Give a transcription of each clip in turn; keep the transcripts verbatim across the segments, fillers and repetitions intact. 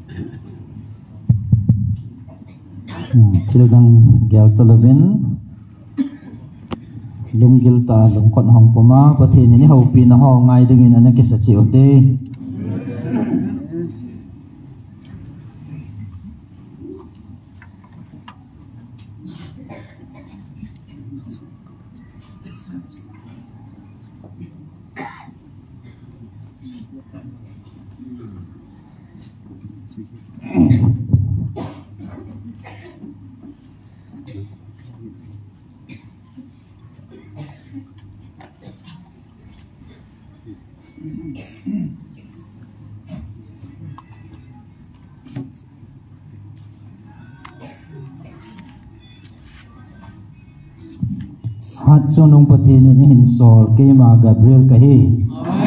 Silagang gyal talavin lunggil ta lungkot hong puma pathin ni hopi na ho ngai dingin anak kisa chi ote hat sunung pathin ni hin sol ke ma Gabriel kahi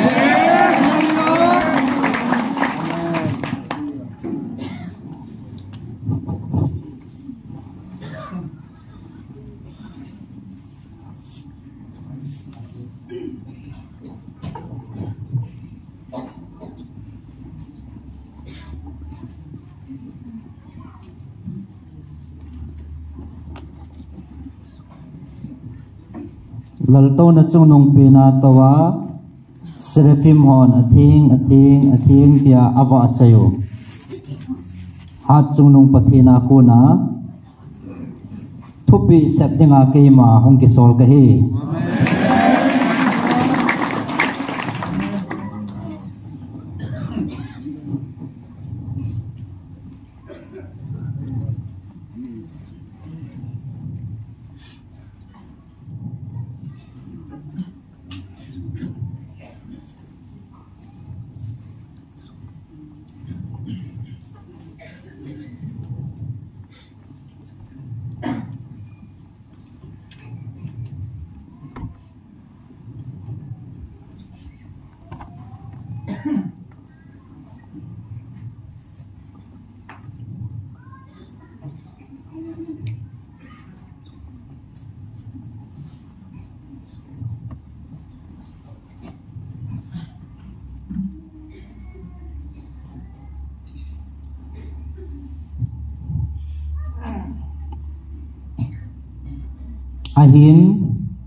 lalto na chung nung pinatawa Seraphim hon ating ating ating tia ava atsayo hat chung nung pathina ko na thupi septinga keima hong kisol kahi ahin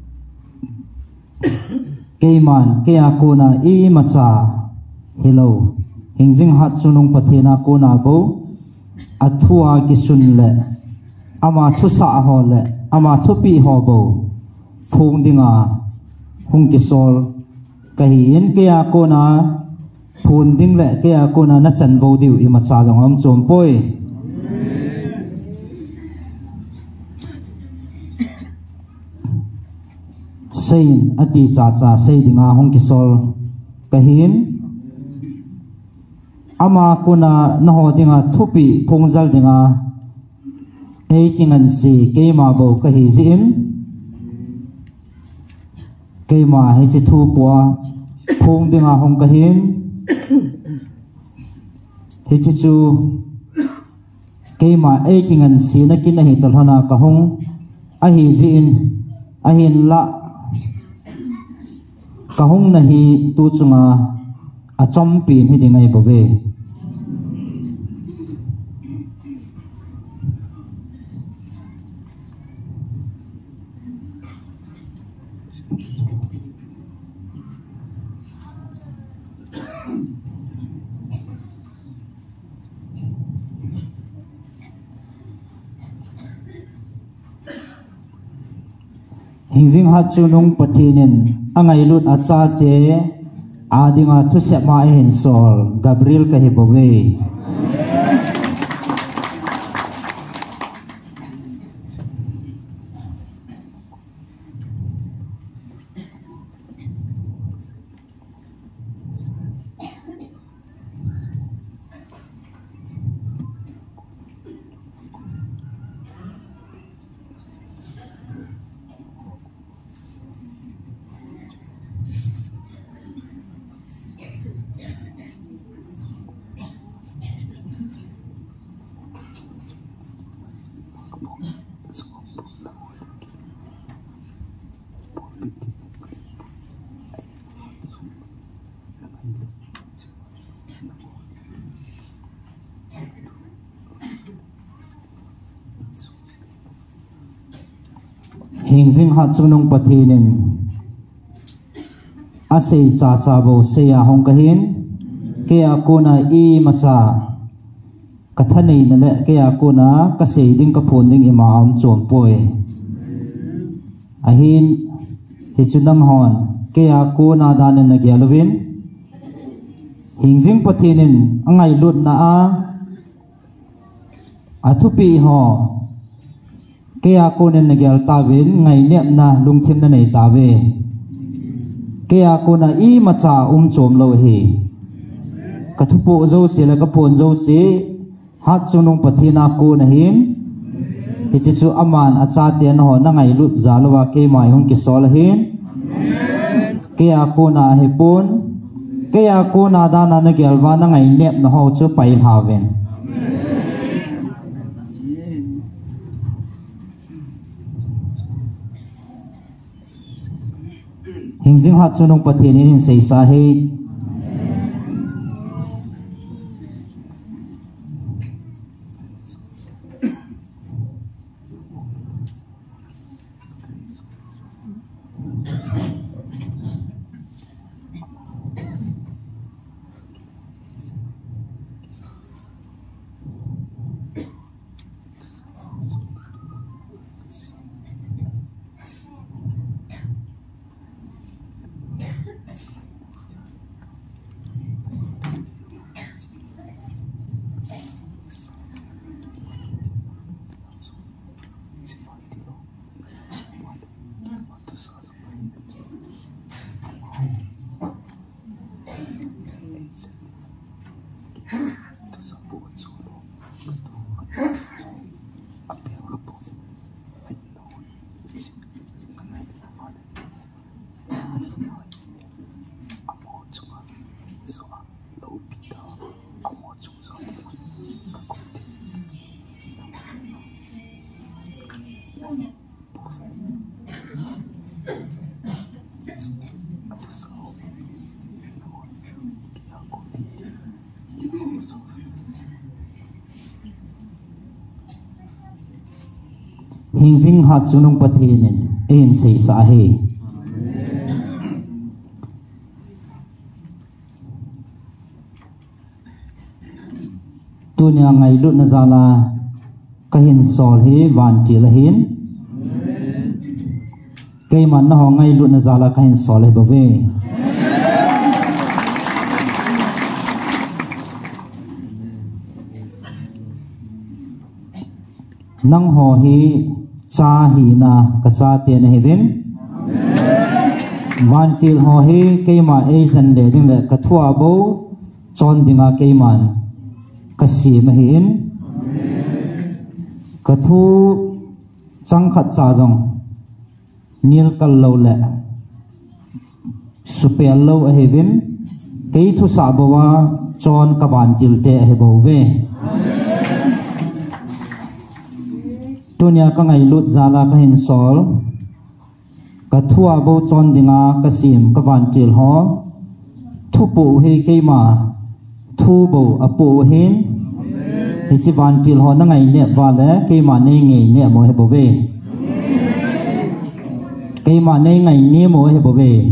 keiman kaya ko na i matsa hello hingjing hat sunung pathina ko na bo athua kisun le ama thusa ho le ama thupi ho bo phung dinga hung kisol kahin kaya ko na phun ding le kaya ko na na chan bo diu i matsa jong am chom poi Sain ati cha cha sei dinga hong kisol kahin ama kuna naho dinga thupi phungjal dinga eikingan si keima bo kahi jin keima he chi thu pua phung dinga hong kahin he chi chu keima eikingan si na kin hi talhana ka hong a hi jin a hin la kahong nahi tu chunga achom pin hi dingai bove hingjing hat chunung pathinin angai lut acha te adinga thusep ma hin sol Gabriel kahi bove Hingzing hat sunong patinin asay cha cha bo seya hong kahin kaya kuna i macha kathanei na le kaya kuna kasei ding ka phon ding imam chom poi ahin hichunam hon kaya kuna danen na gyalwin hingzing patinin angai lut na a athupi ho kaya kunen na gyal tawin ngai nep na lungthim na nei tawe kaya kuna i macha um chom lo hi kathupu zo se la ka phon zo se hat sunung pathina ko na hin hichu aman acha ten ho na ngai lut zalwa ke mai hong ki sol hin kaya kuna he pon kaya kuna dana na gyalwa na ngai nep na ho chu pai haven Hingzing hat sunong patinin hin say sahi Hingzing hat sunong patinin in say sahi tunya ngai lut na zala kahin sol hi van til hin kay man na ho ngai lut na zala kahin sol hi bave nang ho hi cha hi na ka cha te na hevin van til ho hi kay ma asian le ding le ka thua bo chon dinga kay man ka si ma hi in ka thu chang khat cha jong nil kal lo le supel lo a hevin kay thu sa bo wa chon ka van til te he bo ve tunya ka ngai lut zala ka hin sol ka thua bo chon dinga ka sim ka van til ho thu pu he ke ma thu bo apu hin he chi van til ho na ngai ne wa le ke ma ne nge ne mo he bo ve ke ma ne ngai ne mo he bo ve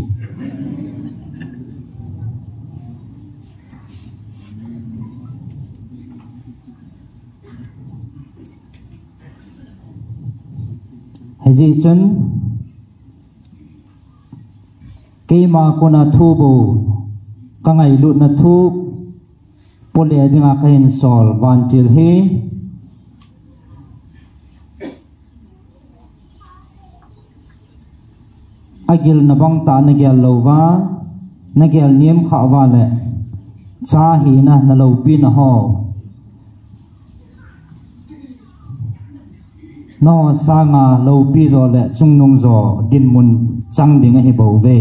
Haji chun kay ma ko na thubo kangay lut na thu pole dinga kahin sol van til he agil na bang ta na gyal lova na gyal niem kha wa le cha hi na na lo pi na ho no sa nga lo pi zo le chung nong zo din mun chang ding a hi bo ve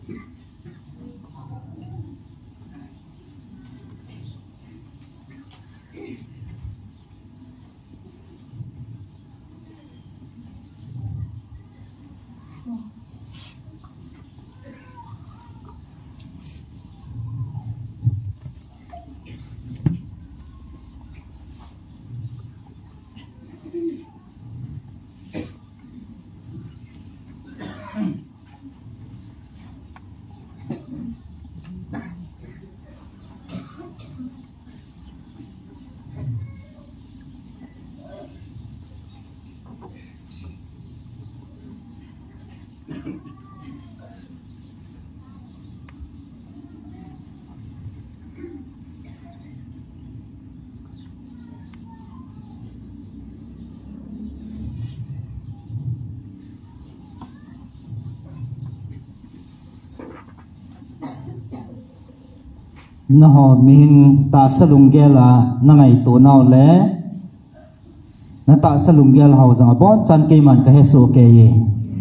nó họ mình ta sẽ lùng ghé là nó ngày tổ nào lẽ nó ta sẽ lùng ghé là họ rằng bọn chân cây man cái hết số cái gì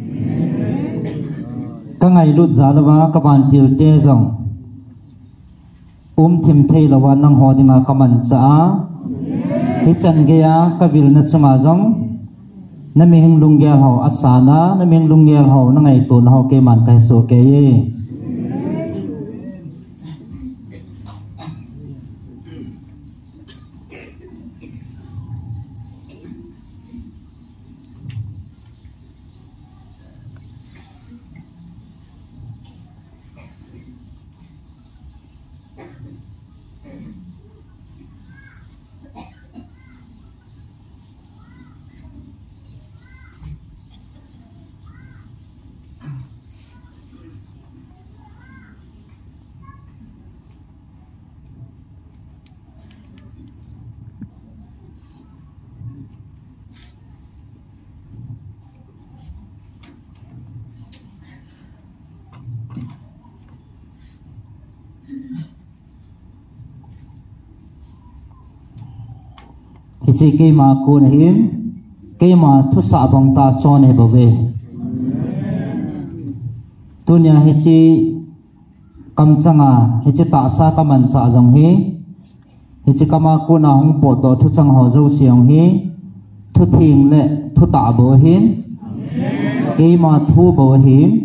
các ngày lút giá là và các bạn tiêu tê rằng um thêm thay là và năng họ đi ngã các bạn trả hết chân ghé các vị nó chung à rằng nó mình lùng ghé họ asana nó mình lùng ghé họ nó ngày tổ nào cây man cái hết số cái gì chỉ cái mà cô này hiến cái mà thu xả bằng ta cho này bảo vệ tu nhà hết chỉ cầm chăng à hết chỉ tạ sa cầm ăn xả dòng hi hết chỉ cầm cô nào không bỏ tổ thu chăng họ dâu xiang hi thu thiền lệ thu tạ bảo hiến cái mà thu bảo hiến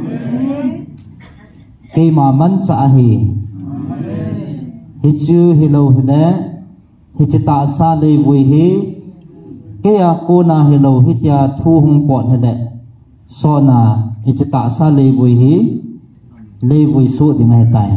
cái mà mắn xả hi hết chưa hello hết hi chỉ tạ sa lê vui hi cái à cô na hello hi tia thu hung bọn hết đấy so na hi chỉ tạ sa lê vui hi lê vui số thì ngày tại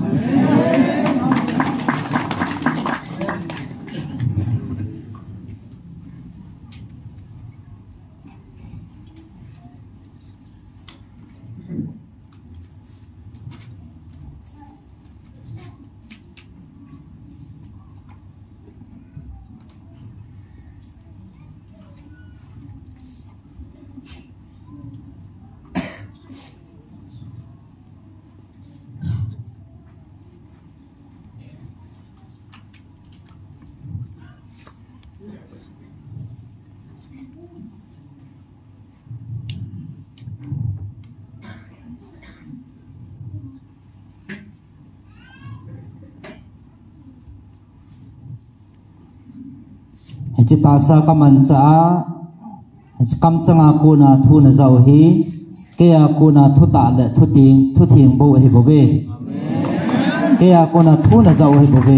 chỉ ta sa cầm ăn trả cầm chăng aku na thu na giàu hi cái aku na thu tạ lệ thu tiền thu tiền bộ hi bộ về cái aku na thu na giàu hi bộ về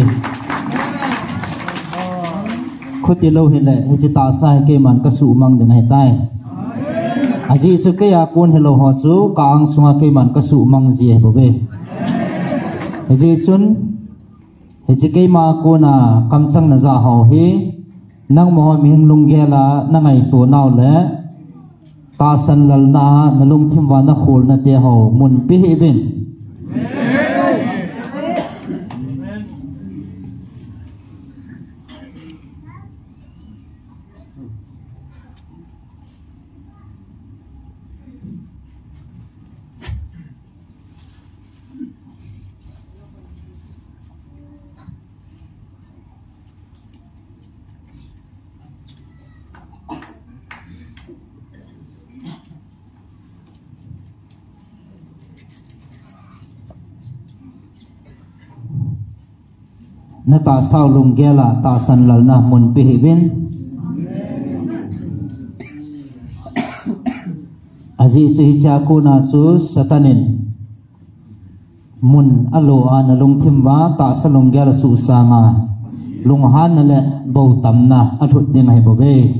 khu tiền lâu hi lệ chỉ ta sa cái man cái sụ mang đến ngày tai à gì chứ cái aku hi lâu họ chú càng sung cái man cái sụ mang gì hi bộ về gì chun chỉ cái mà aku na cầm chăng na giàu họ hi nang mo mi hing lung ge la na ngai to naw le ta san lal na na lung thim wa na khol na te ho mun pi hi vin na ta sao lung gela ta san lal na mun pi hivin azi chu hi cha ku na chu satanin mun alo an lung thimwa ta sa lung gela su sanga lung han na le bo tam na athut ding hai bo ve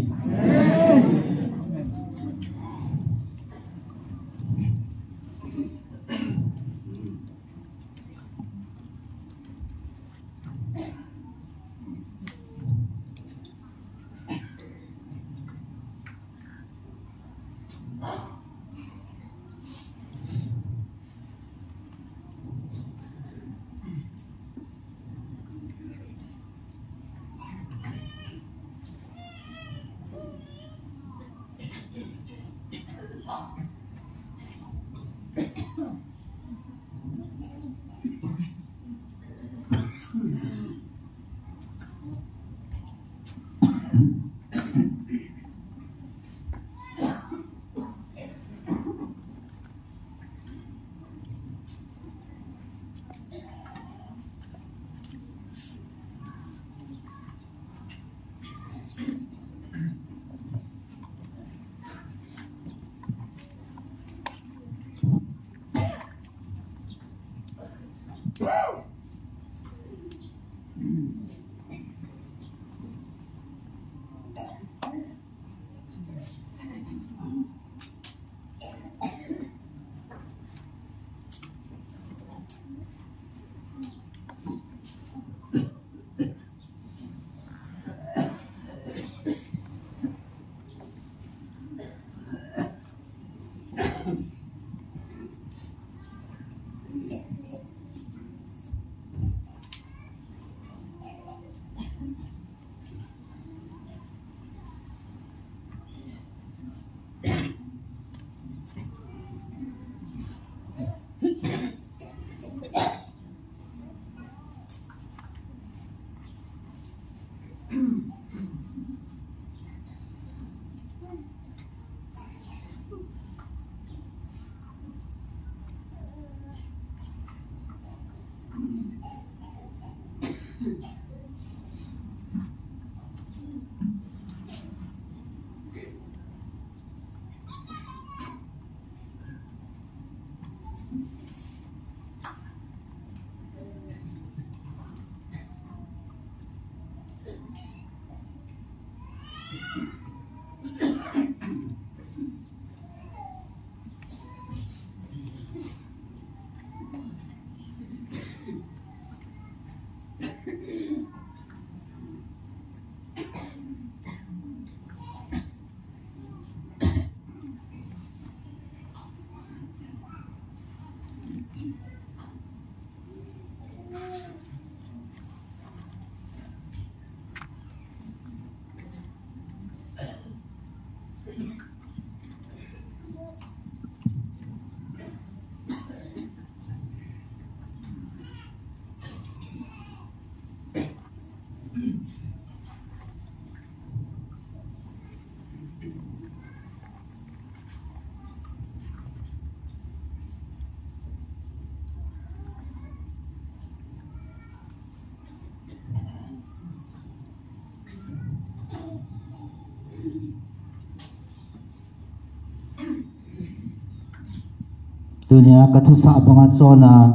dunia kathusa banga chona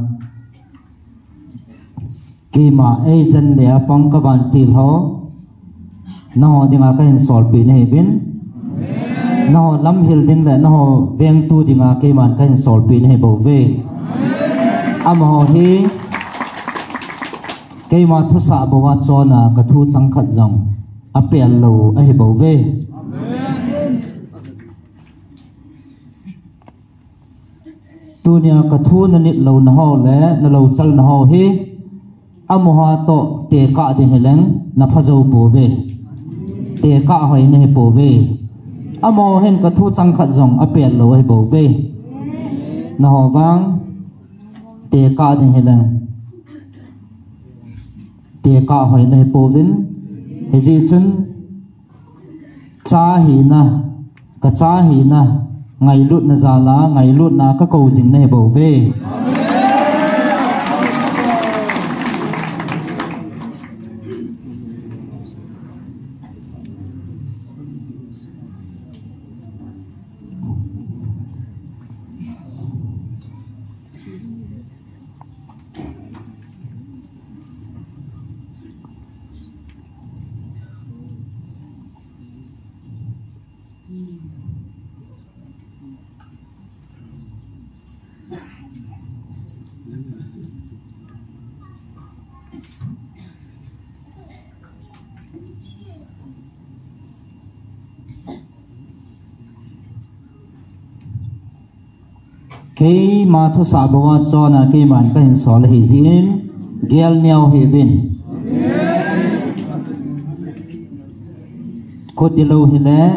kima agent le apang ka ban til ho na ho dinga ka in sol pi ne bin na ho lam hil ding le na ho veng tu dinga ke man ka in sol pi ne bo ve am ho hi ke ma thusa banga chona kathu changkhat jong apel lo a hi bo ve dunia kathu na nit lo na ho le na lo chal na ho hi amoha to te ka de heleng na phajo bo ve te ka hoi ne bo ve amo hen kathu changkhat jong apel lo hi bo ve na ho wang te ka de heleng te ka hoi ne bo vin he ji chun cha hi na ka cha hi na ngày lụt na già lá ngày lụt na các cầu dình này bảo vệ cái mà thu sa bông cho na cái man cái hình sỏi hi zin gel nhau hi vin cô ti lâu hi lẽ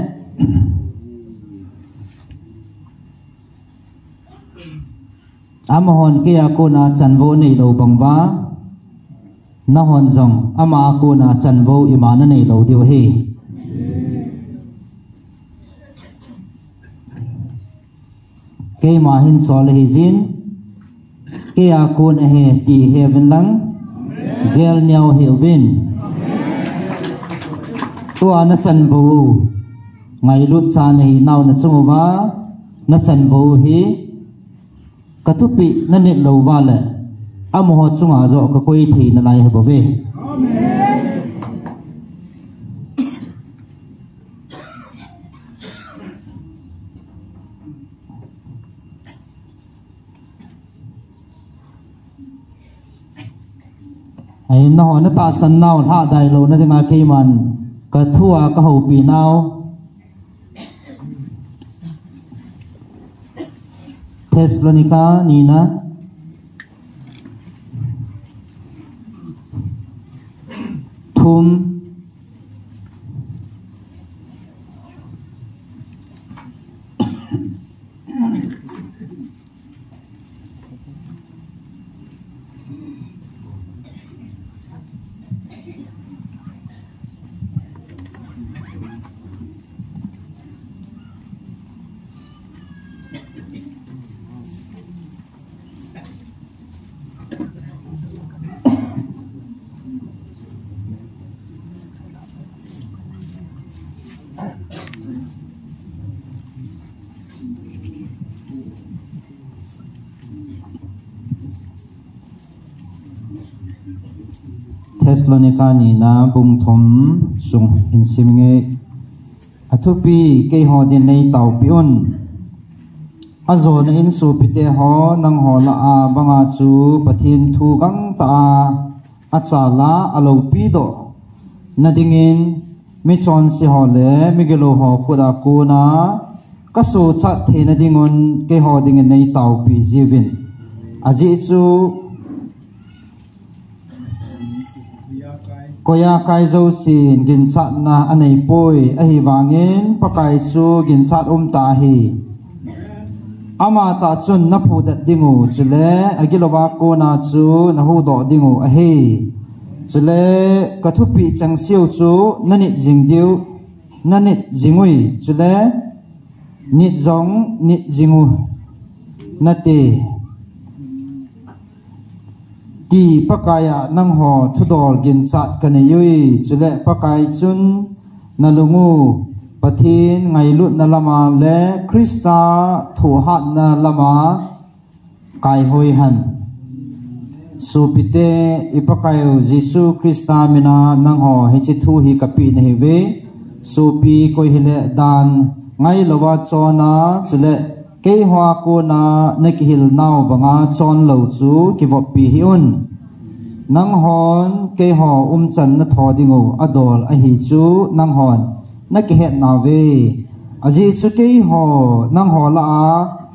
ama hon ke ako na chanvo nei lo bangwa na hon jong ama ako na chanvo imana nei lo diu hi ke ma hin sol hi jin ke ako na he ti heaven lang gel nhau hiểu vin tua na chanvo ngai lut cha nei nau na chungwa na chanvo hi katupi na net lo wale amo ho chunga zo ka koi thi na lai habo ve amen ai no na ta san nau tha dai lo na dinga ke man ka thua ka ho pi nau Thessalonica Nina Thum Thessalonica ni na bung thom sung in simnge athupi ke ho din nei tau piun azo na in su pite ho nang ho la a banga chu pathin thu kang ta achala alo pi do nadingin mi chon si ho le migelo ho kuda ku na kasu cha the na dingon ke ho ding nei tau pi jivin aji chu koya kai zo sin gin chat na anei poi a hi wangin pakai su gin chat um ta hi ama ta chun na phu dat dingu chule agilowa ko na chu na hu do dingu a hi chule kathupi chang siu chu nani jing diu nani jingui chule nit jong nit jingu nate ti pakaya nang ho thudor gin chat kan yui chule pakai chun nalungu pathin ngai lut na lama le krista thu hat na lama kai hoi han supite ipakayo jisu krista mina nang ho he chi thu hi kapi na hi ve supi koi hile dan ngai lowa chona chule ke hwa ko na nekihil naw banga chon lo chu ki vop pi hi un nang hon ke ho um chan na thodingo adol a hi chu nang hon na ki het na ve aji chu ke ho nang ho la a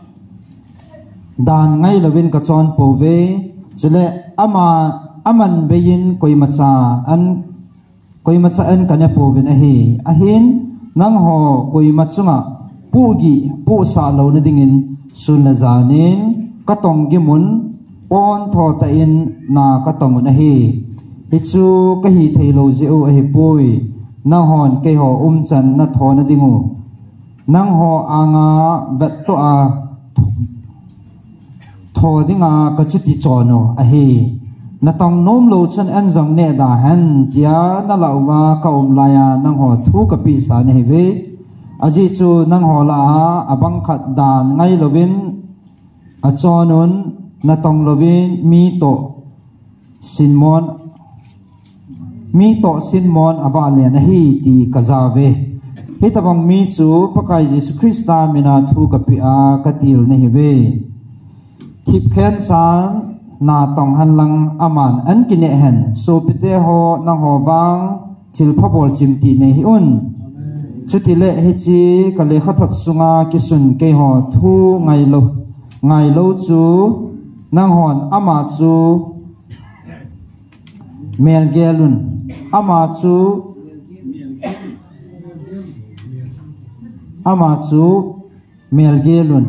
dan ngai lovin ka chon po ve chule ama aman beyin koi macha an koi macha an kana po vin a hi a hin nang ho koi machunga pu gi pu sa lo na dingin sun la zanin katong gi mun pon tho ta in na katong na hi hi chu ka hi thailo je o a hi pui na hon ke ho um chan na tho na dingu nang ho anga vet to a tho dinga ka chu ti chono a hi na tong nom lo chan an jong ne da han tia na lawa ka um la ya nang ho thu ka pi sa ne hi ve aji chu nang ho la abang khat dan ngai lovin a chonun na tong lovin mi to sinmon mi to sinmon aba le na hi ti kazave hi tabang mi chu pakai jesu krista mina thu ka pi a katil ne hi ve thip khen san na tong han lang aman an kine hen so pite ho nang ho wang chil phobol chim ti ne hi un chutile he chi kale khathot sunga kisun ke ho thu ngai lo ngai lo chu nang hon ama chu mel gelun ama chu ama chu mel gelun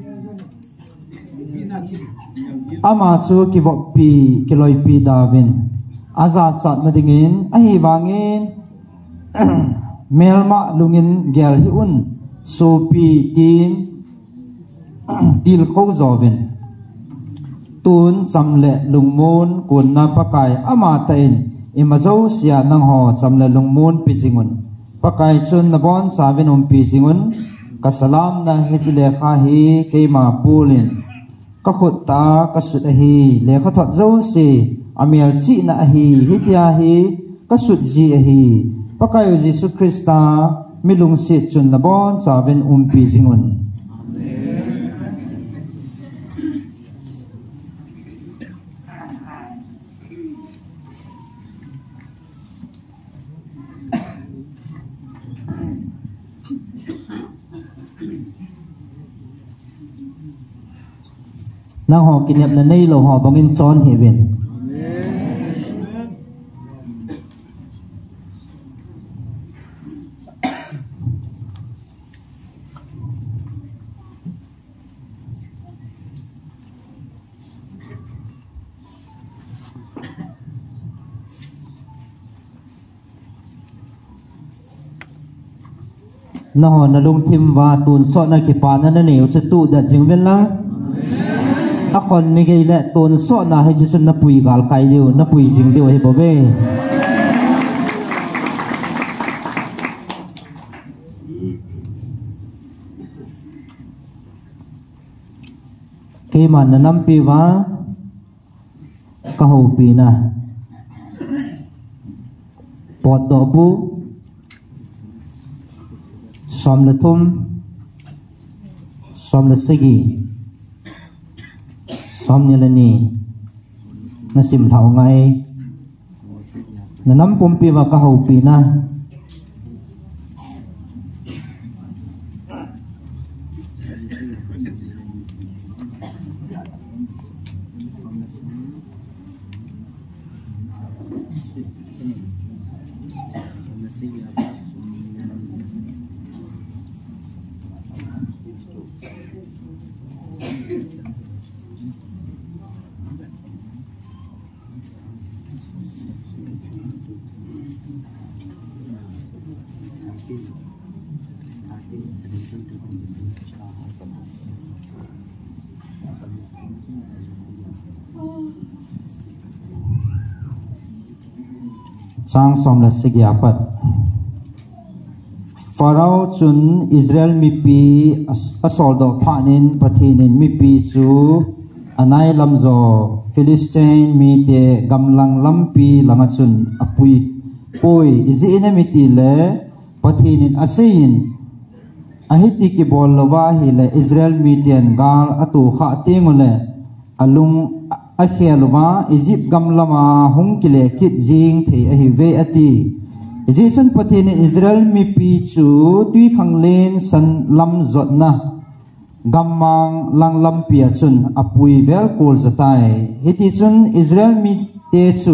ama chu kivok pi kiloi pi davin azat sat na dingin ahi wangin melma lungin gel hi un so pi tin til ko zovin tun samle lungmun kun na pakai ama tain imazo sia nang ho samle lungmun pijingun pakai chun na bon savin um pijingun kasalam na hejile kha hi keima pulin ka khut ta ka sut hi le kha thot zo si amial chi na hi hitia hi ka sut ji hi pakai Jesu Krista milung sit chun na bon savin um pijingun nang ho kinep na nei lo ho bangin chon heaven na ho na lung thim wa tun so na ki pa na na neu chu tu da jing ven la akon ni gei le tun so na he chi chun na pui gal kai diu na pui jing diu he bo ve ke man na nam pi wa ka ho pi na pot do bu som le thum som le sigi som ni le ni na sim thau ngai na nam pum pi wa ka ho pi na sang som la sigi apat Farao chun Israel mi pi asol do phanin pathinin mi pi chu anai lamzo Philistine mi te gamlang lampi langa chun apui poi izi ina mi ti le pathinin asin ahiti ki bol lawa hi le Israel mi ten gal atu kha tengole alung akhelwa Egypt gamlama hungkile kit jing thei a hi ve ati Jason pathini Israel mi pi chu tui khanglen san lam zotna gammang lang lam pia chun apui vel kol zatai hiti chun Israel mi te chu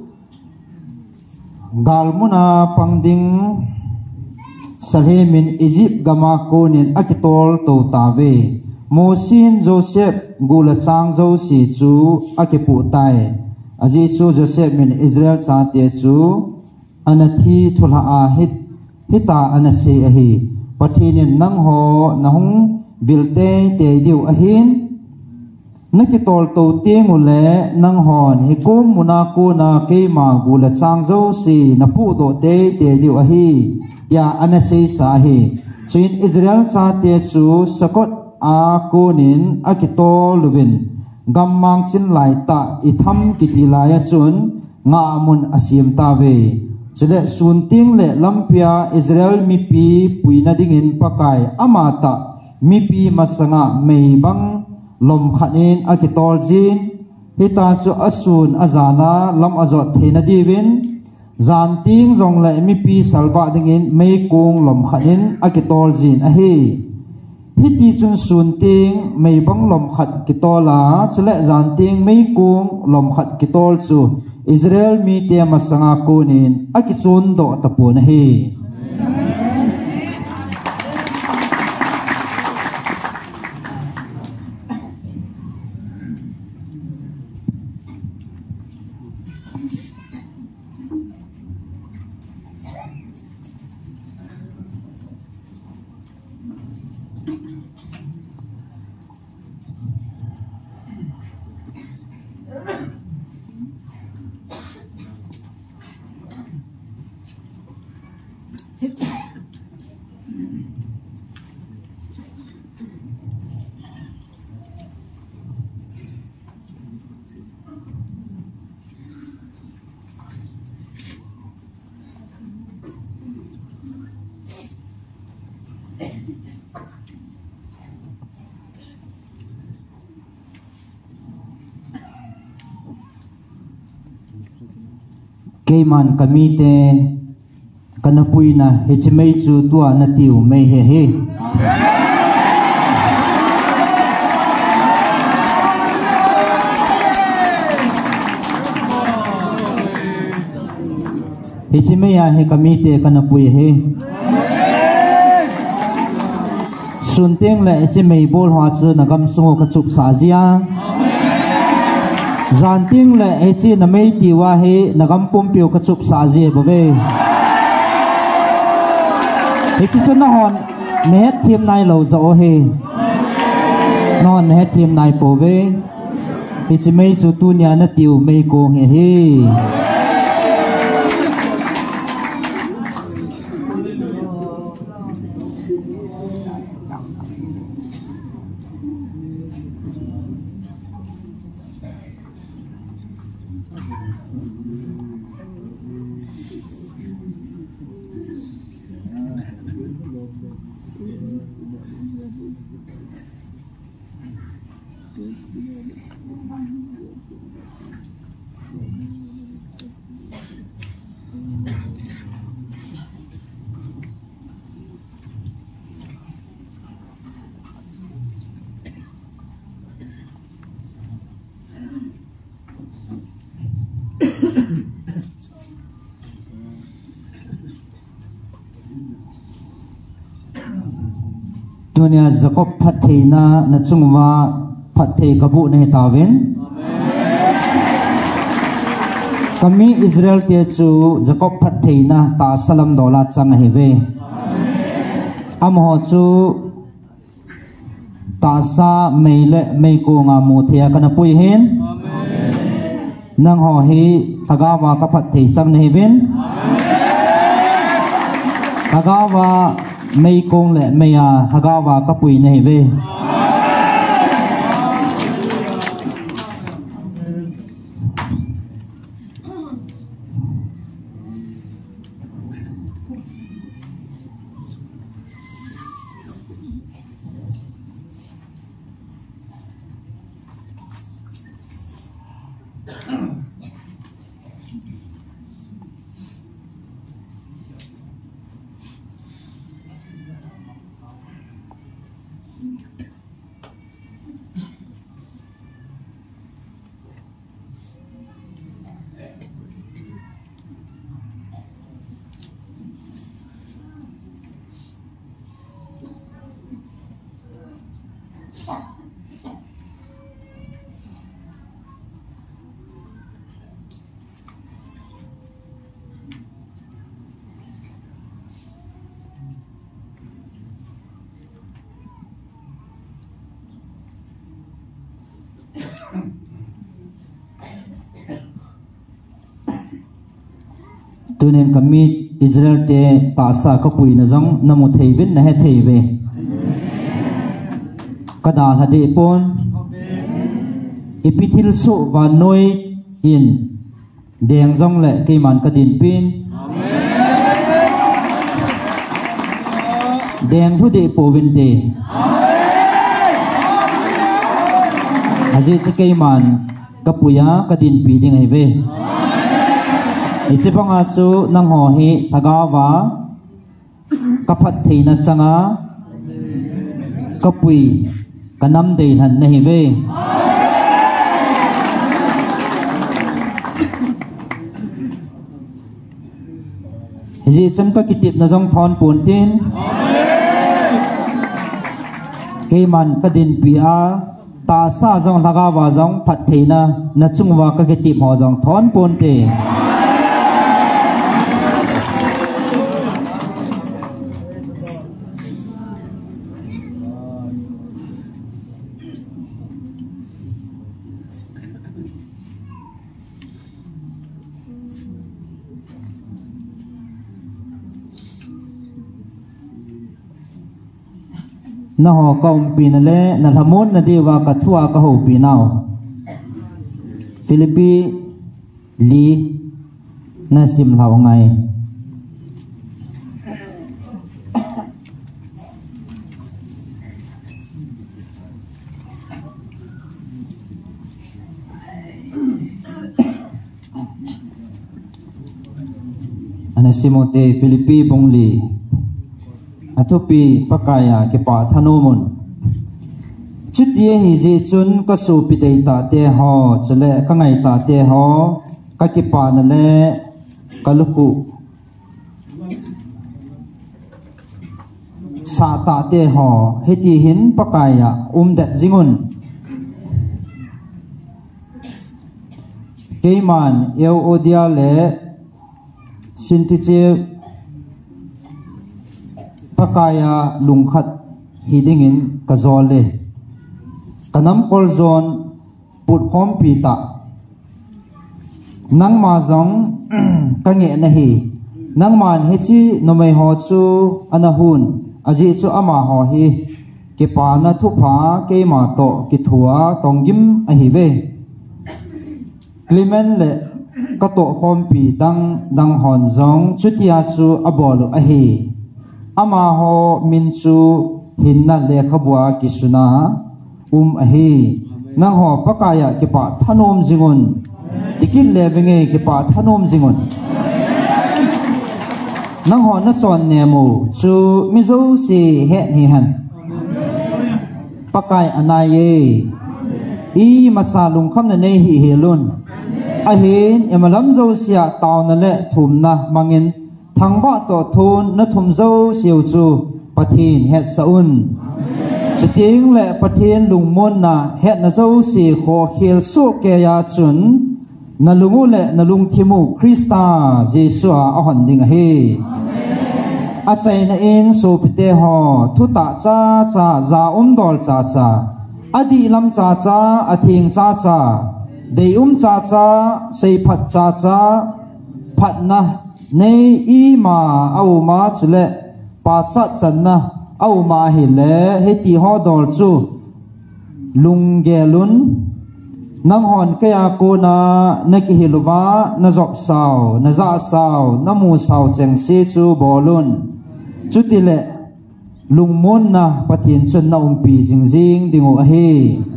galmuna pangding salhemin Egypt gama konin akitol to tave Mosin Joseph gula chang zo si chu akipu tai aji chu Joseph min Israel cha te chu anathi thula a hit hita anase ahi pathinin nang ho nahung vilte te diu ahin nakitol to te ngule nang hon hikum munako na keima gula chang zo si napu do te te diu ahi ya anase sa hi chin Israel cha te chu sakot a konin akitolvin gammang chin lai ta itham kitilaya chun nga mun asim ta ve chule sunting le lampia Israel mi pi puina dingin pakai amata mi pi masanga meibang lom khanin akitol jin hita chu asun azana lam azot theina divin zan ting zong le mi pi salwa dingin mei kung lom khanin akitol jin ahi hiti chun sun ting mei bang lom khat kitola chule zan ting mei kung lom khat kitol chu Israel mi te masanga kunin akichun do tapun hi Kaiman kami te kanapui na hechimei chu tua na tiu mei he he hechimei ya he kami te kanapui he sunteng le hechimei bol hwa chu nagam sungo ka chup sa zia zanting le echi na mei tiwa he nagam pumpio ka chup sa je bove echi chuna hon ne thim nai lo zo he non ne thim nai pove echi mei chu tu nya na tiu mei ko he he Dunia Jacob Pathina na chungwa Pathe kabu na hitawin kami Israel te chu Jacob Pathina ta salam dola chang heve amho chu ta sa meile mei ko nga mu thia kana pui hen nang ho hi thagawa ka Pathe chang na heven thagawa mei kong le meya hagawa kapui nei ve tunen kami Israel te ta sa ka pui na jong namu theivin na he theive kadal hade pon ipithil su wa noi in deng jong le ke man ka din pin deng thu de povin te aje che ke man ka puya ka din pi ding ai ve ichipang asu nang ho hi thagawa kapat theina changa kapui kanam dei han nahi ve Ji chân ka kitip na jong thon pun tin ke man ka din pi a ta sa jong laga wa jong phat theina na chungwa ka kitip ho jong thon pun te na ho kaum pin le na thamon na dewa ka thua ka ho pi naw Philippi li na sim hlaw ngai ana simote Philippi bong li atopi pakaya ke pa thanumun chutie hi ji chun ka su pi dei ta te ho chele ka ngai ta te ho ka ki pa na le kaluku sa ta te ho heti hin pakaya um dat jingun keiman eu odia le sintiche pakaya lungkhat hidingin kazole kanam kolzon put khom pita nang ma jong kange na hi nang man hechi nomai ho chu anahun aji chu ama ho hi ke pa na thu pha ke ma to ki thua tonggim a hi ve Clement le ka to khom pi dang dang hon jong chutia chu abol a hi ama ho min chu hinna le khabwa kisuna um ahi nang ho pakaya ki pa thanom jingun tikil levenge ki pa thanom jingun nang ho na chon nemu chu mizo si he ni han pakai anaye i macha lung kham na nei hi helun ahin emalam zo sia taw na le thum na mangin thangwa to thun na thum zo siu chu pathin het saun chiting le pathin lungmon na het na zo si kho khil su ke ya chun na lungu le na lung thimu Krista Jesu a hon ding he a chai na in so pite ho thu ta cha cha za um dol cha cha adi lam cha cha athing cha cha dei um cha cha sei phat cha cha phat na nei i ma au ma chule pa cha chan na au ma hi le he ti ho dol chu lung ge lun nang hon ke ya ko na na ki hilwa na jok sao na za sao na mu sao cheng se chu bolun chu ti le lung mon na pathin chun na um pi jing jing dingu a he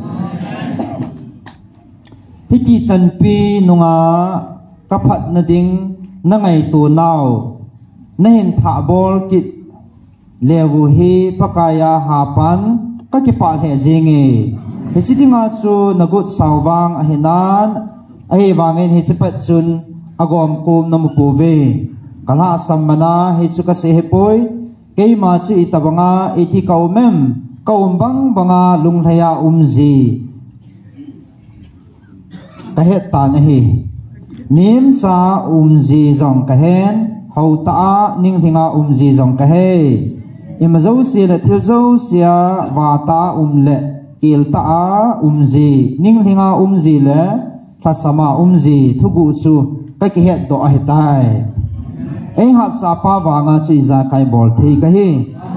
hi ti chan pi nunga ka phat na ding na ngai tu naw na hin tha bol kit lewu hi pakaya hapan ka ki pa he jinge he chidinga chu nagut sawang a hinan a he wangin he chipat chun agom kum namu pu ve kala sammana he chu ka se he poi keima chu itabanga iti kaumem kaumbang banga lunglaya umzi ka he ta na hi nim cha umzi jong ka hen hau ta ning hinga umzi jong ka he imazo si le thil zo sia wa ta umle kil ta umzi ning hinga umzi le thasama umzi thugu chu ka ki het do a hetai e ha sa pa wanga chi za kai bol thei ka hi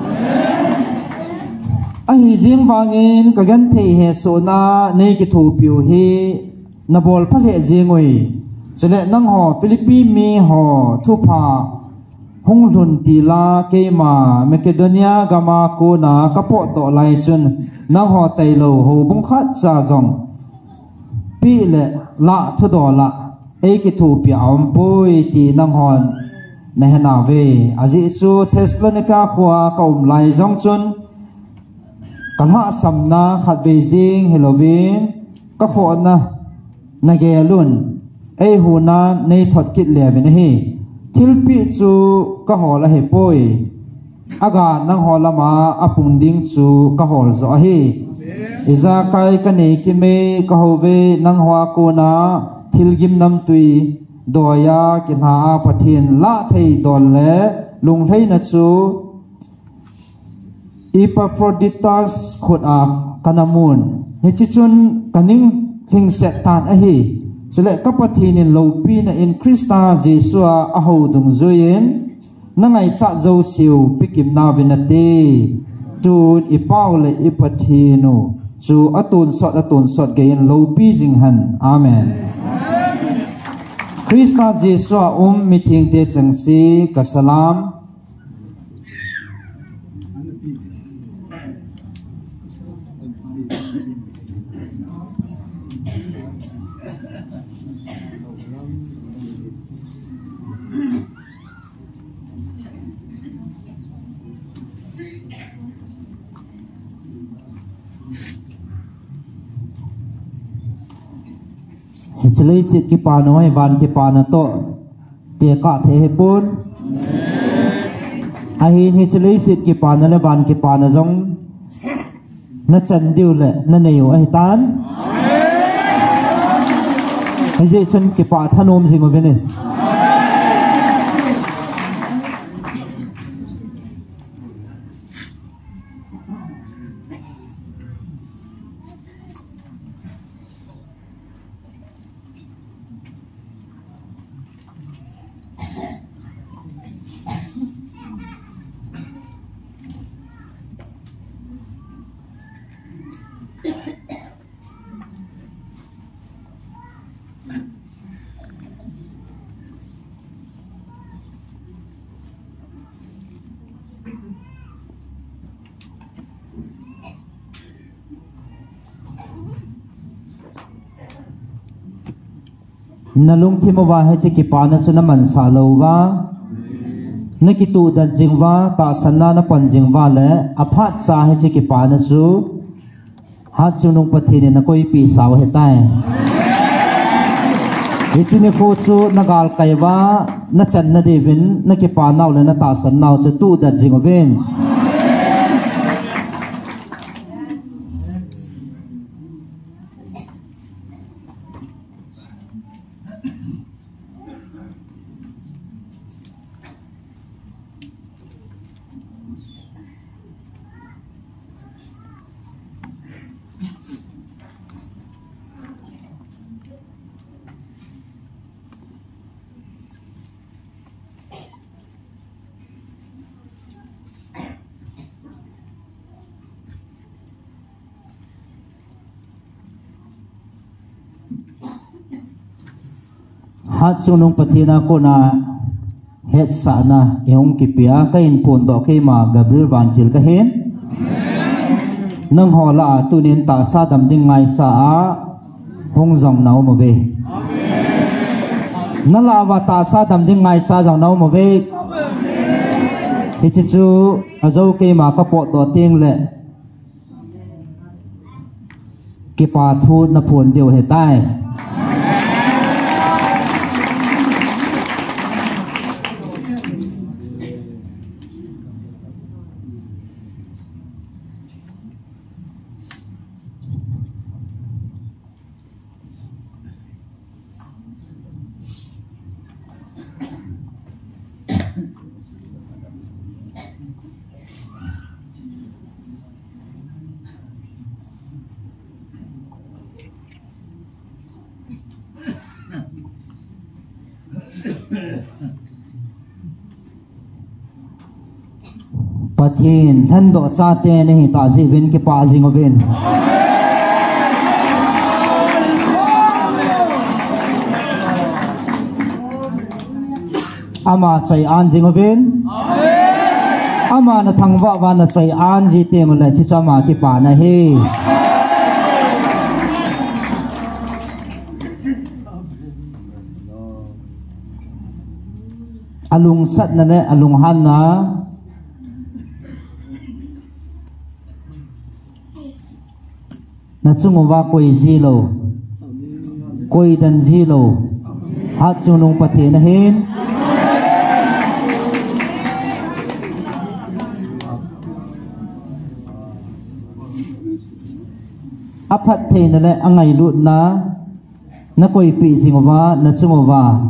a hi jing wangin ka gan thei he so na nei ki thu piu hi na bol pha le jingoi chele nang ho Philippi mi ho thu pha hung lun ti la ke ma Macedonia gama ko na kapo to lai chun nang ho tai lo ho bung khat cha jong pi le la thu do la e ki thu pi am poi ti nang hon na hena ve aji su Thessalonica khwa ka um lai jong chun kan ha samna khat beijing Halloween ka kho na nagelun ei huna nei thot kit levin hi thilpi chu ka hola he poi aga nang holama apung ding chu ka hol zo hi iza kai ka nei ki me ka hove nang hwa ko na thilgim nam tui doya ki na pathin la thei don le lung thei na chu Epaphroditus khut a kanamun he chi chun kaning thing set tan a hi sule ka pathin in lo pi na in Krista Jesua a ho dung zoyen na ngai cha zo siu pikim na vinate tu i paule i pathinu chu atun sot atun sot ge in lo pi jing han amen Krista Jesua um meeting te changsi ka salam Chalai sit ki pa noi van ki pa na to te ka the he pun a hin hi chalai sit ki pa na le van ki pa na jong na chan diu le na nei o ai tan ai je chen ki pa thanom jing o vene nalung thimawa he chi ki pa na chuna man sa lo wa na ki tu dan jing wa ta sanna na pan jing wa le aphat cha he chi ki pa na chu ha chunung pathine na koi pi saw he tai hi chi ne khu chu nagal kai wa na chan na devin na ki pa naw le na ta san naw chu tu dan jing ven hat sunung pathina ko na het sana eong kipia ka in pon do ke ma Gabriel van til ka hen nang hola tunin ta sa dam ding ngai cha a hong jong nau mo ve amen nala wa ta sa dam ding ngai cha jong nau mo ve hi chi chu azau ke ma ka po do ting le ki pa thu na phun deu he tai pathin than do cha te ne ta ji vin ki pa jing ovin ama chai an jing ovin ama na thangwa wa na chai an ji te mo la chi chama ki pa na he alung sat na le alung han na na chunguwa koi zilo koi dan zilo hat chunung pathe na hin aphat the na le angai lut na na koi pi jingwa na chunguwa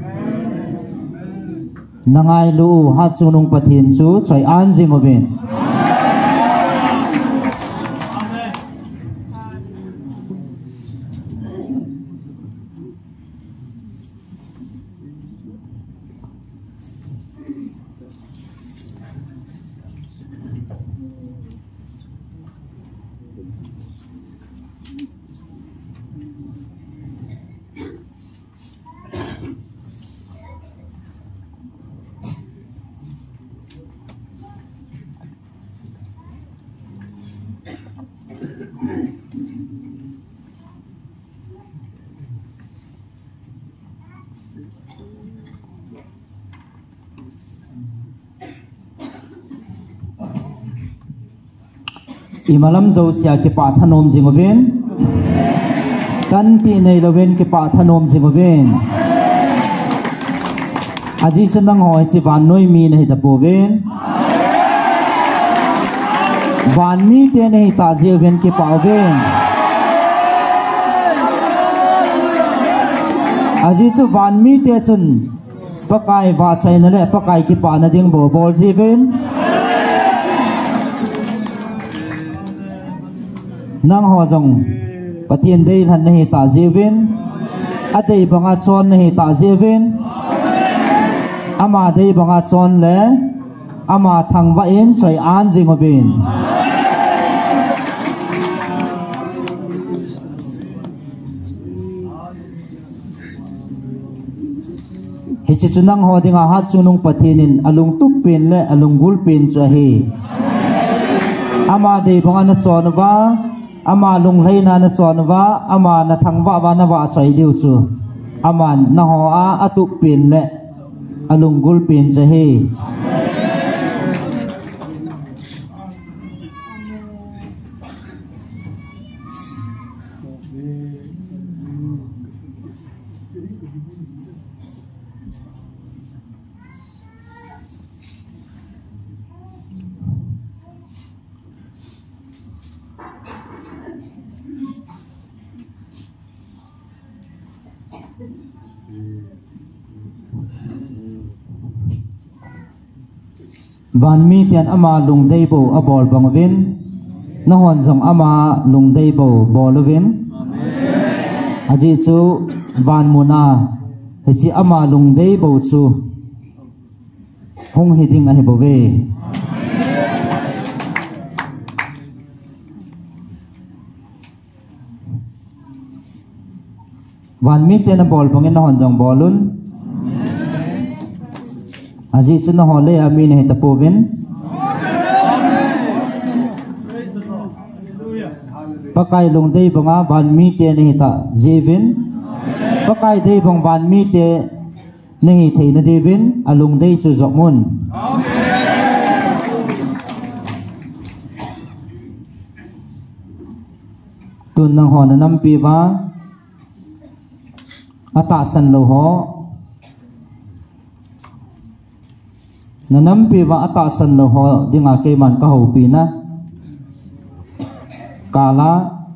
nangai lu hat chunung pathin chu choi an jingoven imalam zo sia ke pa thanom jingoven kan pi nei loven ke pa thanom jingoven aji chandang hoi chi van noi mi nei da boven van mi te nei ta jeven ke pa ven aji chu van mi te chun pakai va chai na le pakai ki pa na ding bo bol jeven nang ho jong patien dei han nei ta jeven adei banga chon nei ta jeven ama dei banga chon le ama thangwa in choi an jingovin hichi chunang ho dinga ha chunung pathinin alung tuk pin le alung gul pin cha hi ama dei banga na chon wa ama lung leina na chon wa ama na thangwa wa na wa chai diu chu ama na ho a atuk pin le alung gul pin cha hi van mi tian ama lung dei bo abol bangvin na hon jong ama lung dei bo bolovin aji chu van muna hechi ama lung dei bo chu hong hiding a he bove van mi tian abol bangin na hon jong bolun aji chuna hole amin he tapovin pakai lung dei banga van mi te ne ta jevin pakai dei bang van mi te ne thei na devin alung dei chu zokmun tun nang hon nam pi wa ata san lo ho nanam pi wa ata san lo ho dinga ke man ka ho pi na kala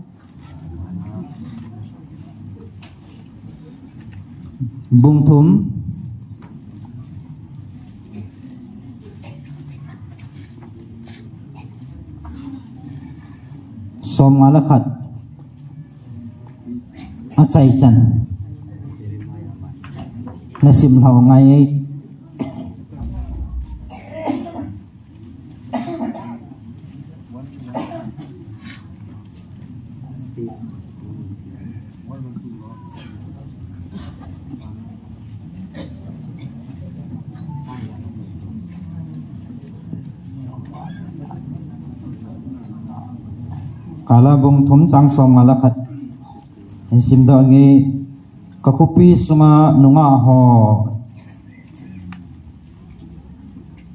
bung thum som ngala khat achai chan nasim lau ngai kala bung thum chang som ngala khat en sim da nge ka khupi sunga nunga ho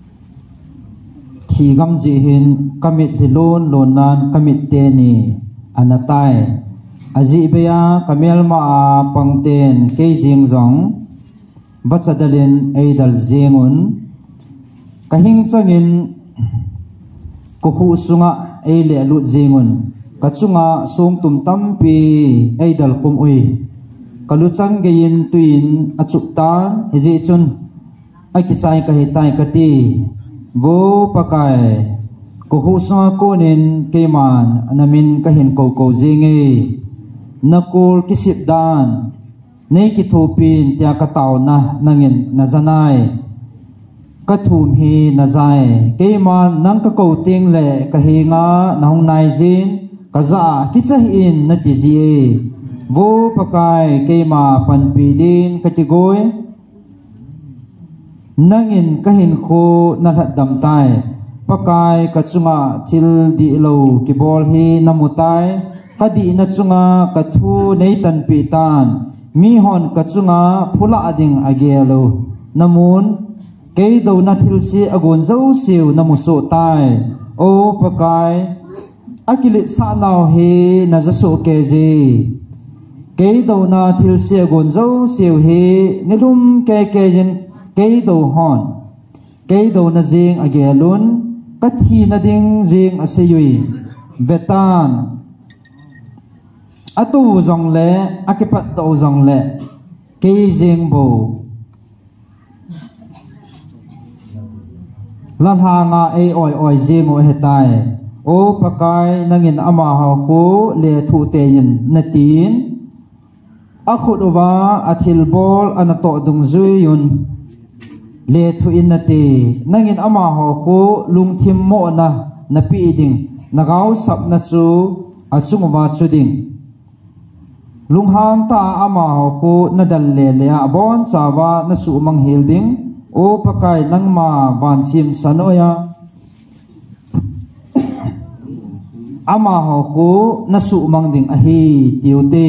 thi gam ji hin kamit hilon lon nan kamit te ni anatai aji beya kamel ma a pangten ke jing zong vachadalin eidal zingun kahing changin kokhu sunga eile lu zingun kachunga sung tum tampi eidal khum ui kaluchang gein tuin achuktan hiji chun akichai ka hitai kati wo pakai kokhu sunga konin keman anamin kahin ko ko zingi nakul kisip dan nei ki thopin tia ka taw na nangin nazanai ka thum hi nazai keman nang ka ko ting le ka hinga nahong nai jin ka za ki chahi in na ti ji wo pakai kema pan pi din ka ti goi nangin ka hin kho na that dam tai pakai ka chunga thil di lo ki bol hi namutai kadi na chunga ka thu nei tan pi tan mi hon ka chunga phula ading agelo namun ke do na thil si agon zo siu namu so tai o pakai akili sa naw he na za so ke ji ke do na thil si agon zo siu he nilum ke ke jin ke do hon ke do na jing agelun ka thi na ding jing aseyui vetan atu zong le akipat do zong le ke jing bo lan ha nga e oi oi jing o hetai o pakai nangin ama ha khu le thu te yin natin akhut wa athil bol anato dung zu yun le thu in nati nangin ama ha khu lung thim mo na na pi ding nagaw sap na chu achung wa chu ding lung hang ta ama ha khu nadal le le a bon chawa na su mang hil ding o pakai nang ma van sim sanoya ama ho khu na su mang ding a hi tiute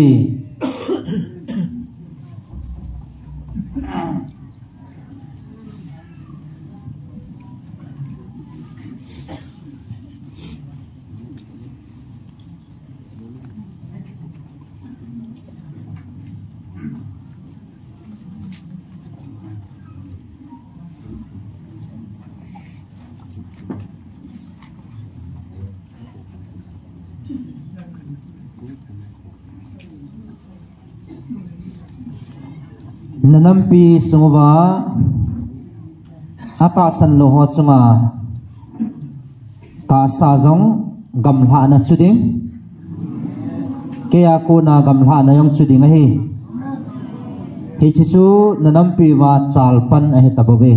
nanampi sungwa ata san lo ho chunga ka sa jong gamla na chuding kaya ko na gamla na yung chuding a hi hi chi chu nanampi wa chalpan a hi taboge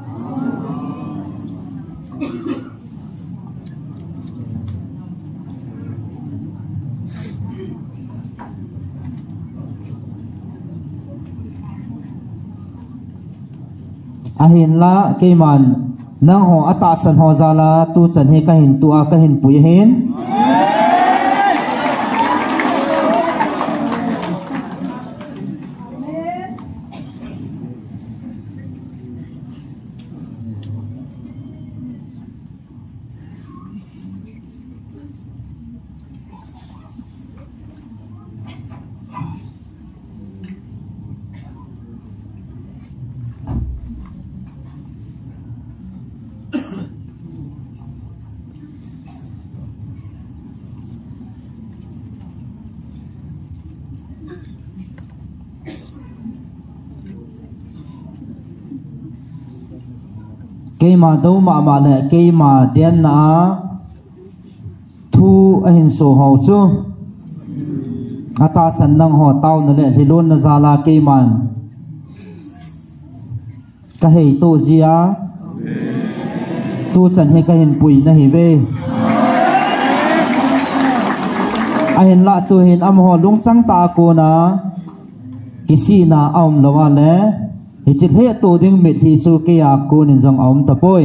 ahin la keman nang ho ata san ho zala tu chan he ka hin tu a ka hin pui hin keima do ma ma le keima dian na thu a hin so ho chu ata san nang ho taw na le hilon na zala keiman ka hei to zia tu chan he ka hin pui na hi ve a hin la tu hin am ho lung chang ta ko na kisi na aum lawa le hi chit he to ding mit hi chu ke ya ko nin jong aum ta poi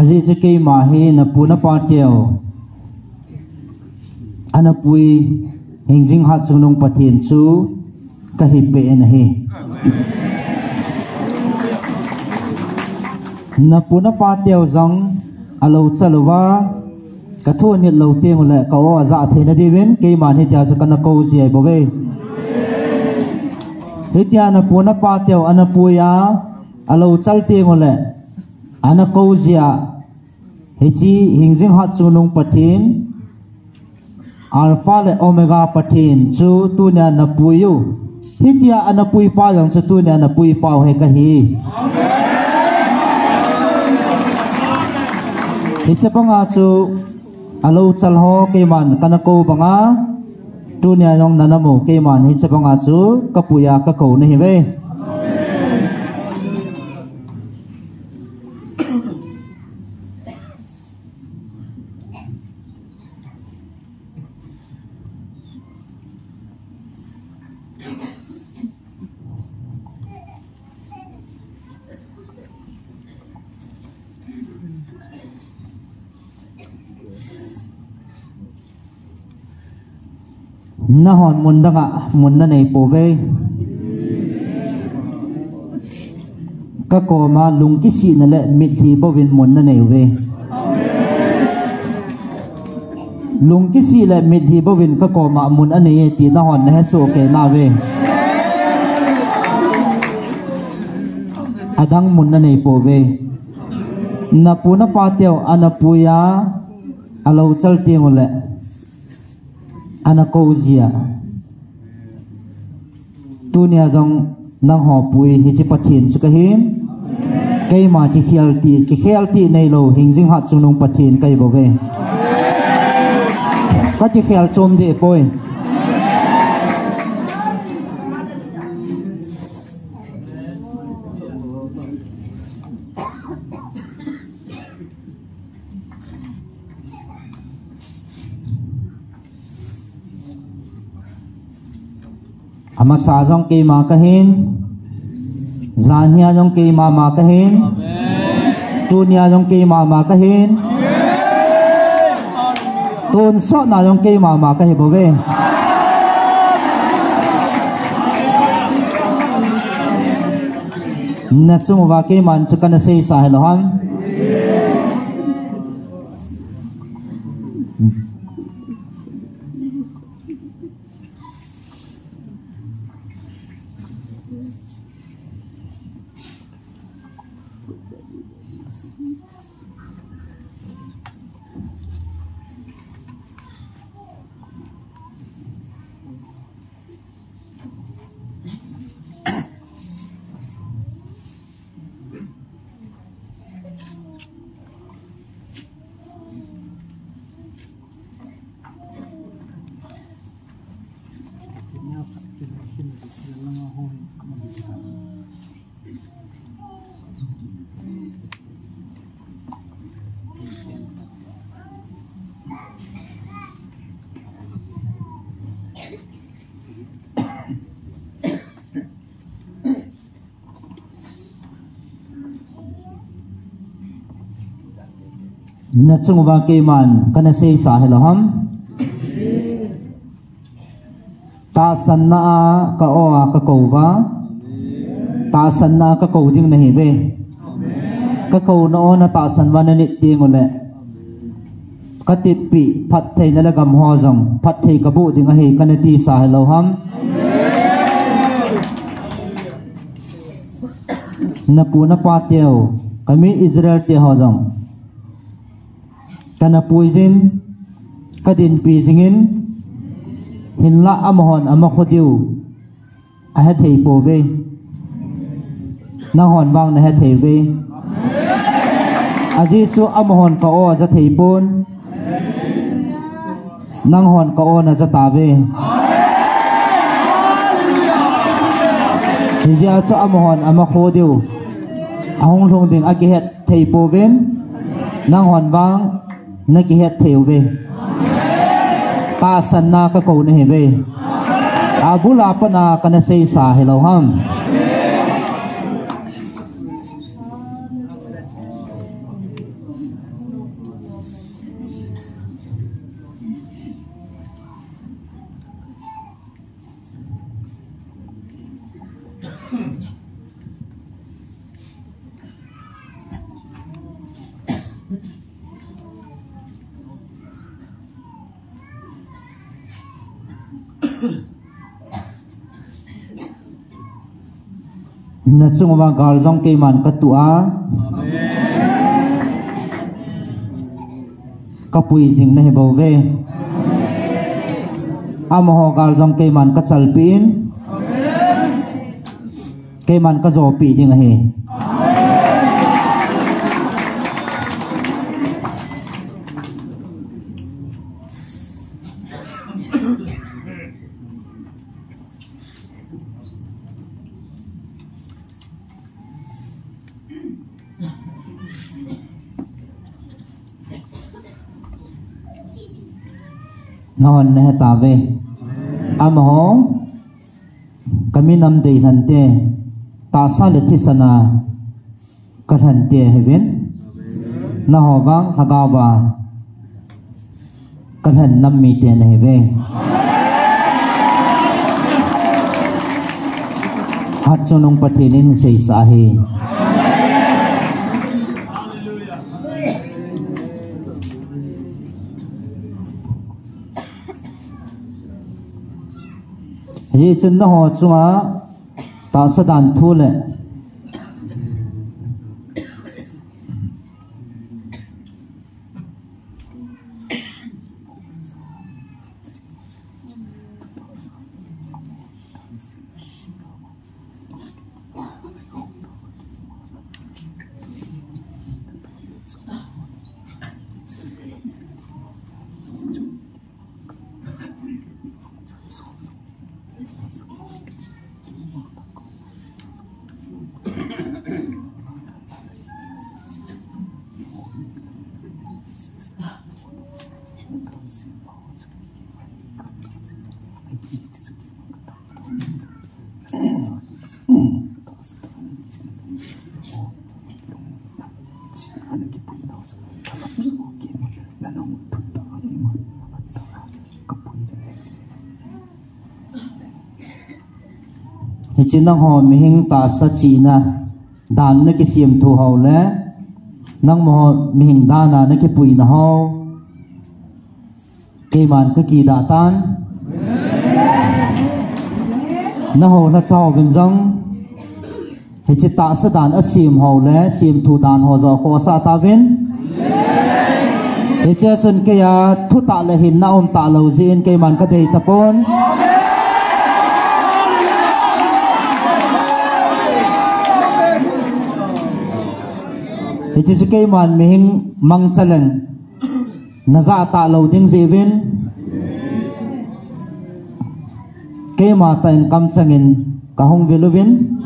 azi se ke ma hi na pu na pa teo ana pui hingjing hat chunung pathin chu ka hi pe na hi na pu na pa teo zong alo chalwa ka thu ni lo te ngole ka o za the na divin ke ma ni ta sa kana ko zi ai bo ve hitia na pu na pa teo ana pu ya alo chal te ngole ana ko zia hichi hingjing hat chunung pathin alpha le omega pathin chu tu na na puyu hitia ana pui pa yang chu tu na na pui pa he ka hi hicha panga chu alo chal ho ke man kana ko banga tu na yong na namu ke man hicha panga chu ka puya ka ko na hi ve na hòn mun danga mun na nei po ve ka ko ma lung ki si na le mit hi bo win mun na nei ve lung ki si le mit hi bo win ka ko ma mun an nei ti na hòn na he so ke na ve adang mun na nei po ve na pu na pa teo ana pu ya alo chal ti ngole ana ko zia tu nia jong nang ho pui hi chi pathin chu ka hin kai ma ki khial ti ki khial ti nei lo hingjing hat chunung pathin kai bo ve ka chi khial chom de poi ama sa jong ke ma ka hin zan hia jong ke ma ma ka hin tu nia jong ke ma ma ka hin ton so na jong ke ma ma ka he bo ve na chung wa ke man chu kana sei sa hello ham na chung wa ke man kana sei sa hello ham ta san na ka o ka ko wa ta san na ka ko ding na hi ve ka ko no na ta san wa na ni ti ngole ka ti pi phat thei na la gam ho jong phat thei ka bu ding a hi kana ti sa hello ham na pu na pa teo kami Israel te ho jong kana puizin kadin pizingin hinla amahon amakhodiu ahe thei po ve na hon wang na he thei ve aji chu amahon ka o za thei pon nang hon ka o na za ta ve hizia chu amahon amakhodiu ahong thong ding a ki het thei po ven nang hon wang na ki het theu ve ta san na ka ko ne he ve abula pa na kana sei sa hello ham Natsung wa garzong ke man katua kapui jing na hebau ve amaho garzong ke man ka chalpin ke man ka zo pi ding he non ne ta ve amaho kami nam dei hante ta sa le thisana kan hante heaven na ho wang hagawa kan han nam mi te ne heve hat sunong patinin sei sahi Ji chen na ho chunga ta sa dan thu le Hinang ho mihing ta sa china dan na ki siam thu ho le nang mo mihing dana na ki pui na ho ke man ka ki da tan na ho na chaw vin jong he chi ta sa dan a sim ho le sim thu dan ho zo ko sa ta vin he che chun ke ya thu ta le hin na om ta lo zin ke man ka dei ta pon Hichi kay man mihing mang chalang naza ta lo ding zevin kay mata in kam changin kahong velovin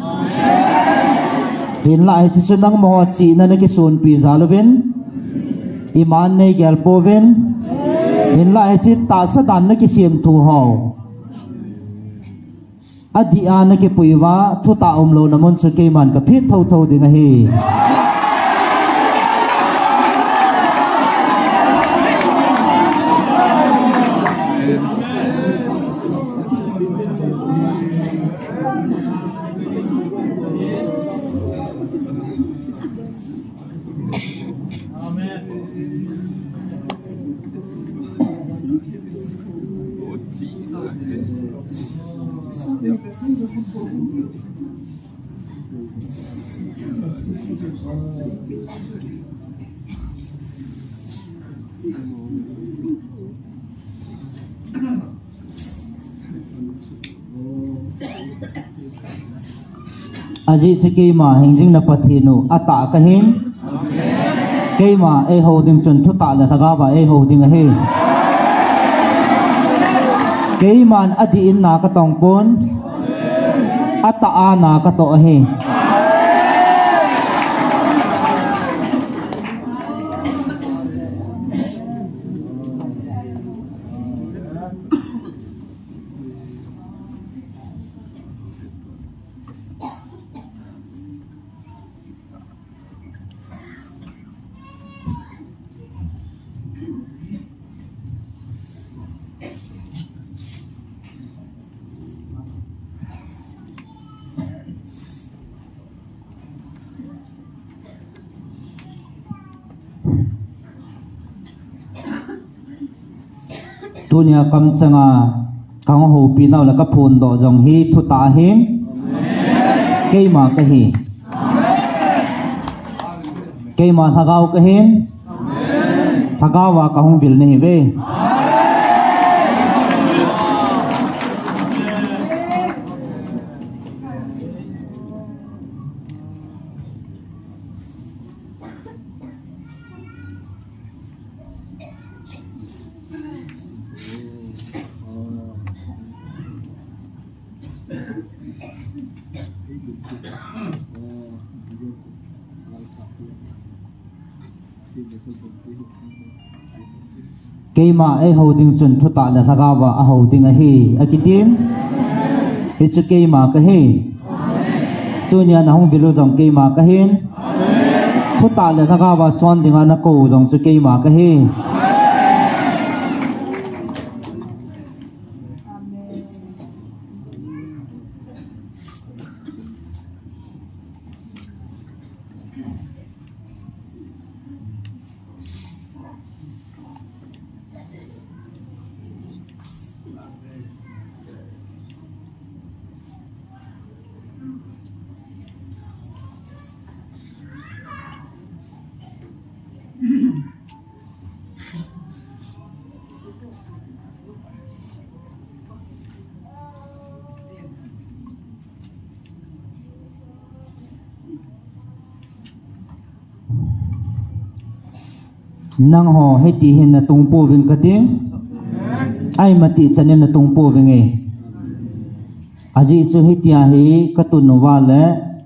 in la hichi sunang mo chi na na kisun pi zalovin iman nei gel povin in la hichi ta sa dan na kisim thu ho adi a na ki puiwa thu ta om lo namon chu kay man ka phit tho tho ding a hi Aji chiki ma hingjing na pathinu ata kahin ke ma e holding chun thu ta la thaga ba e holding a he ke man adi in na ka tong pon ata a na ka to a he tunia kam changa kang ho pi naw la ka phun do jong hi thu ta hin ke ma ka hi ke ma thagau ka hin thagau wa ka hong vil nei ve cây mà ai hậu tình chuẩn thu tạ là thà và a hậu tình a hi a kitin hết cho cây mà cái hi tôi nhà nó không video dòng cây mà cái hin thu tạ là thà và chọn tình anh nó cầu dòng cho cây mà cái hi nang ho heti hin na tungpo vin kating ai mati chanen na tungpo vin e aji chu hetia hi katun wa le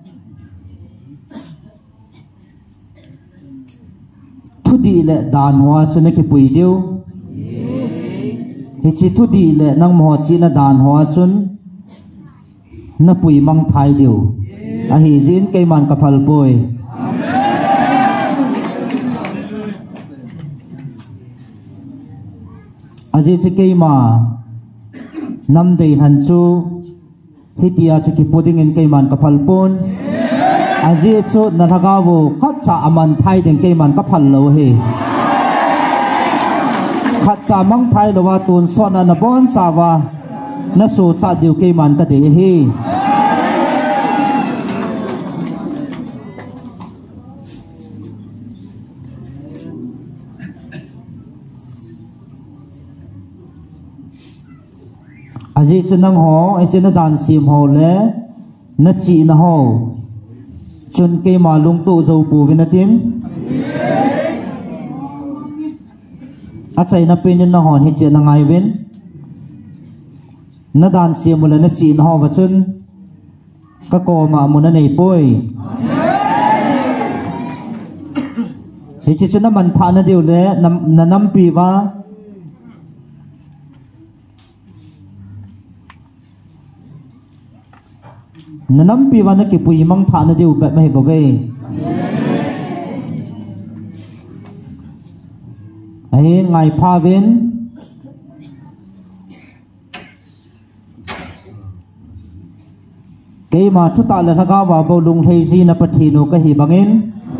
thudi le dan hoa chu na ki pui deu hi chi thudi le nang mo chi na dan hoa chun na pui mang thai deu a hi jin ke man ka phal poi aje che ke ma nam dei han chu hitia chu ki pudding in ke man ka phal pon aje chu na thagawo khat sa aman thai den ke man ka phal lo he khat sa mang thai lo wa tun so na na bon sa wa na so cha diu ke man ka de he aji chunang ho ai chena dan sim ho le na chi na ho chun ke ma lung tu zo pu vinatin a chai na pen na hon hi che na ngai ven na dan sim le na chi na ho wa chun ka ko ma mun na nei poi hi chi chuna man tha na deu le na nam pi wa nanam pi wana ki pui mang tha na deu bet mai bove ai ngai pha ven ke ma thu ta la thaga wa bo lung thei ji na pathi no ka hi bangin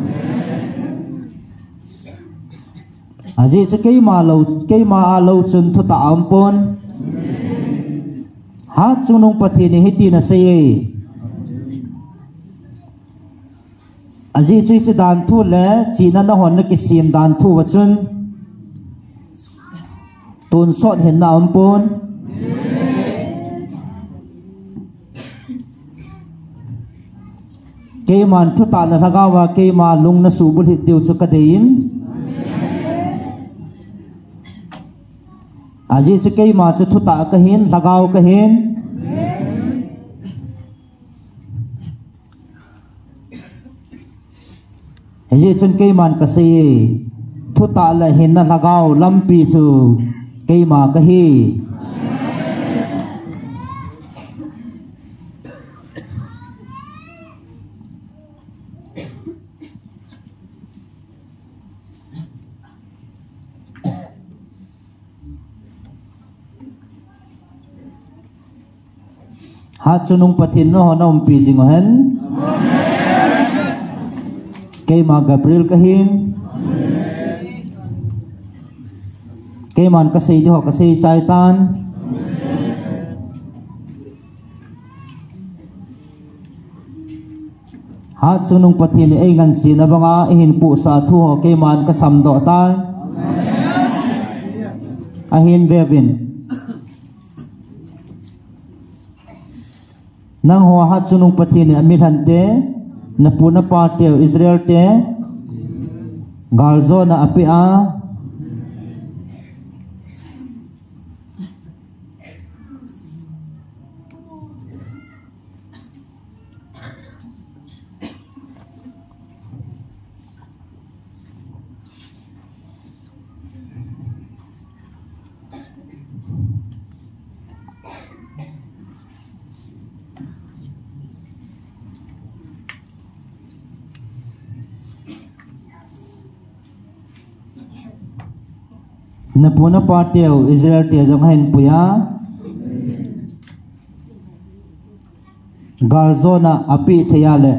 aji se ke ma lo ke ma a lo chun thu ta ampon ha chunung pathi ni hiti na se aji chui chu dan thu le china na hon na ki sim dan thu wa chun tun sot hen na ampon ke man thu ta na thaga wa ke ma lung na su bul hit deu chu ka dein aji chu ke ma chu thu ta ka hin lagaw ka hin aji chun ke man ka se thu ta la hin na lagaw lampi chu ke ma ka hi hat sunung pathin no nom pi jing hen ke ma Gabriel kahin keman kasih di ho kasih caitan hat sunung pathin ei ngan si na banga ihin pu sa thu ho keman kasam do tan ahin bevin nang ho hat sunung pathin amil hante na puna pa te Israel te galzo na api a na puna pateo Israel te jong hen puya galzona api theyale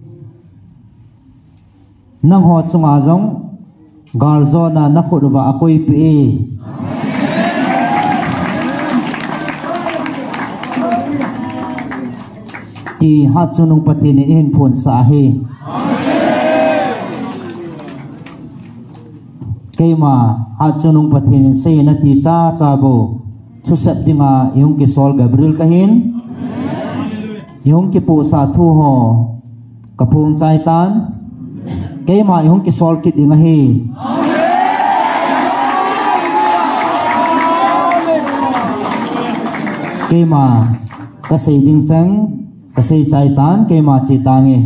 nang ho chunga jong galzona nakhudwa akoi pi ti hat chunung patini in phun sa hi keima hat sunung pathin se na ti cha cha bo thu sat dinga yung ki sol Gabriel kahin yung ki pu sa thu ho kapung chai tan keima yung ki sol kit dinga hi keima kasai ding chang kasai chai tan keima chi tangi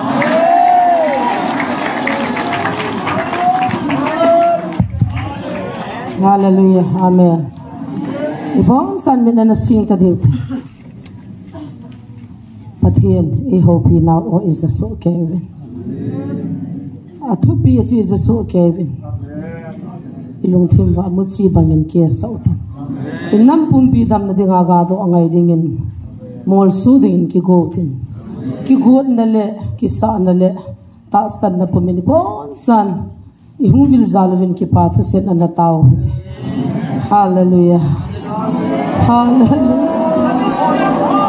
Hallelujah, amen. Ibang san min na sing ta dit. Pathin, I hope he now or is a so Kevin. At hope he is a so Kevin. Ilung tim va mutsi bangin kia sautin. Inam pumpi dam na dinga gado angay dingin. Mol su dingin ki gotin. Ki got na le, ki sa na le. Taasan na pumini bon san. Ihung vil zalovin ki patu sen na tao hiti. Hallelujah. Hallelujah.